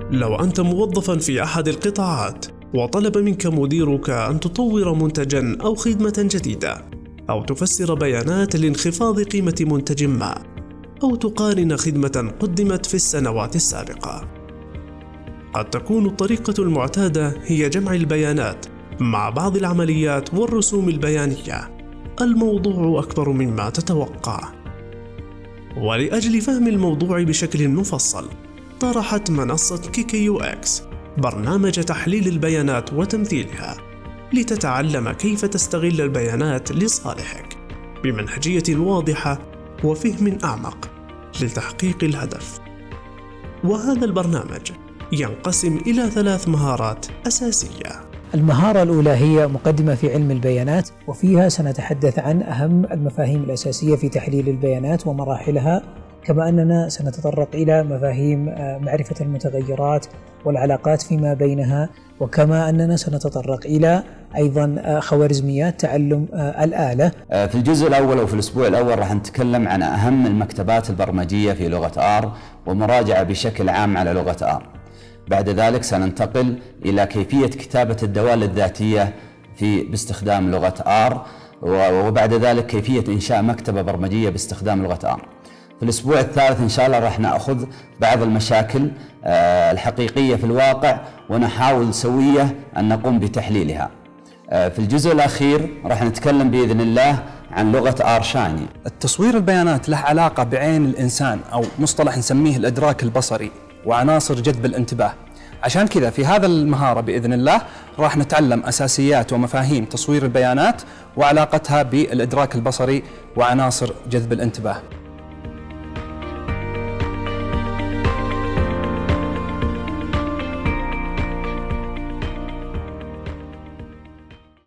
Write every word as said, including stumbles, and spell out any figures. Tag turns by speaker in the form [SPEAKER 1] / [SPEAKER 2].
[SPEAKER 1] لو أنت موظفا في أحد القطاعات وطلب منك مديرك أن تطور منتجا أو خدمة جديدة، أو تفسر بيانات لانخفاض قيمة منتج ما، أو تقارن خدمة قدمت في السنوات السابقة، قد تكون الطريقة المعتادة هي جمع البيانات مع بعض العمليات والرسوم البيانية. الموضوع أكبر مما تتوقع، ولأجل فهم الموضوع بشكل مفصل طرحت منصة كيكي يو إكس برنامج تحليل البيانات وتمثيلها لتتعلم كيف تستغل البيانات لصالحك بمنهجية واضحة وفهم أعمق لتحقيق الهدف. وهذا البرنامج ينقسم إلى ثلاث مهارات أساسية.
[SPEAKER 2] المهارة الأولى هي مقدمة في علم البيانات، وفيها سنتحدث عن أهم المفاهيم الأساسية في تحليل البيانات ومراحلها، كما أننا سنتطرق إلى مفاهيم معرفة المتغيرات والعلاقات فيما بينها، وكما أننا سنتطرق إلى أيضا خوارزميات تعلم الآلة.
[SPEAKER 3] في الجزء الأول وفي الأسبوع الأول راح نتكلم عن أهم المكتبات البرمجية في لغة R ومراجعة بشكل عام على لغة R. بعد ذلك سننتقل إلى كيفية كتابة الدوال الذاتية في باستخدام لغة R، وبعد ذلك كيفية إنشاء مكتبة برمجية باستخدام لغة R. في الأسبوع الثالث إن شاء الله راح نأخذ بعض المشاكل الحقيقية في الواقع ونحاول سوية أن نقوم بتحليلها. في الجزء الأخير راح نتكلم بإذن الله عن لغة R شايني.
[SPEAKER 4] التصوير البيانات له علاقة بعين الإنسان، أو مصطلح نسميه الإدراك البصري وعناصر جذب الانتباه. عشان كذا في هذا المهارة بإذن الله راح نتعلم أساسيات ومفاهيم تصوير البيانات وعلاقتها بالإدراك البصري وعناصر جذب الانتباه.